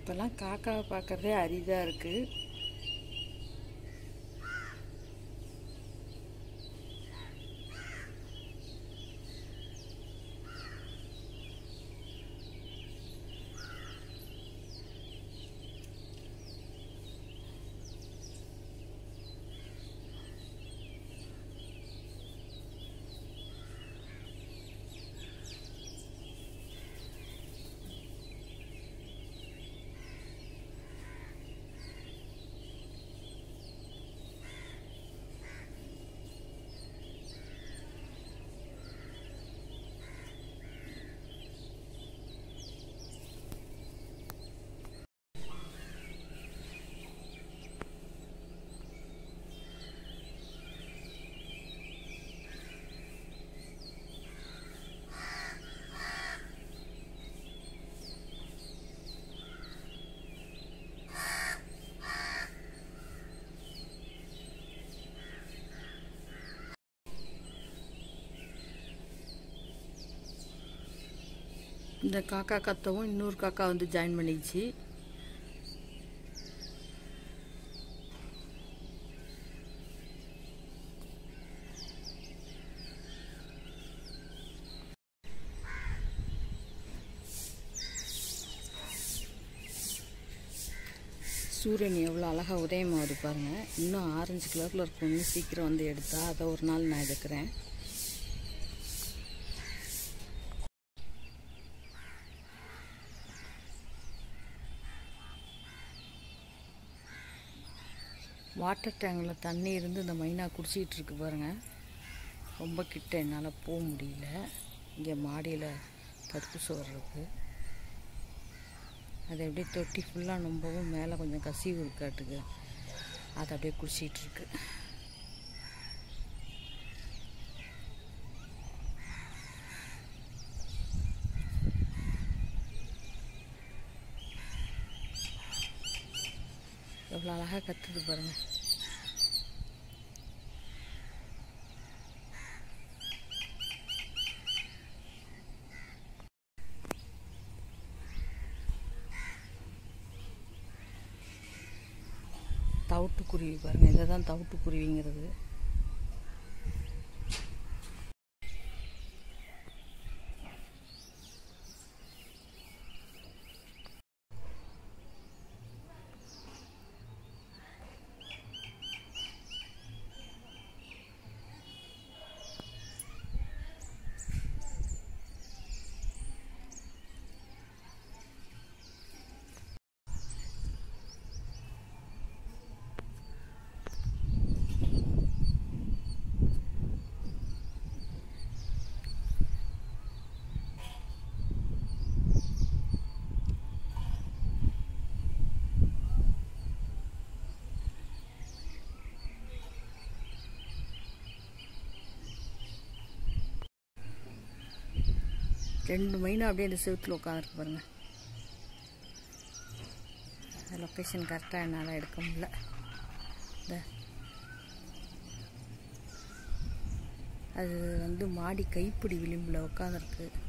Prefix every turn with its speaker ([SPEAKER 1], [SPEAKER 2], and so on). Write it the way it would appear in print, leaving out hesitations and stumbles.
[SPEAKER 1] இப்போல்லாம் காக்காவை பார்க்குறதே அரிதாக இருக்குது. இந்த காக்கா கத்தவும் இன்னொரு காக்கா வந்து ஜாயின் பண்ணிடுச்சு. சூரியன் எவ்வளோ அழகாக உதயமாகுது பாருங்கள். இன்னும் ஆரஞ்சு கலரில் இருக்கும். இன்னும் சீக்கிரம் வந்து எடுத்தா அதை ஒரு நாள் நான் எடுக்கிறேன். வாட்டர் டேங்கில் தண்ணி இருந்து இந்த மைனா குடிச்சிக்கிட்டு இருக்கு பாருங்கள். ரொம்ப கிட்ட என்னால் போக முடியல. இங்கே மாடியில் தடுப்பு சுவர் இருக்குது. அதை அப்படியே தொட்டி ஃபுல்லாக நம்பவும் மேலே கொஞ்சம் கசிவு இருக்காட்டுக்கு அதை அப்படியே குடிச்சிக்கிட்டு இருக்கு. எவ்வளோ அழகாக கத்துது பாருங்கள். தவிட்டுக்குருவி பாருங்கள். இதை தான் தவிட்டுக்குருவிங்கிறது. ரெண்டு மைனா அப்படியே இந்த செவுத்தில் உட்காந்துருக்கு பாருங்கள். லொக்கேஷன் கரெக்டாக என்னால் எடுக்க முடியல. அது வந்து மாடி கைப்பிடி விளிம்பில் உட்காந்துருக்கு.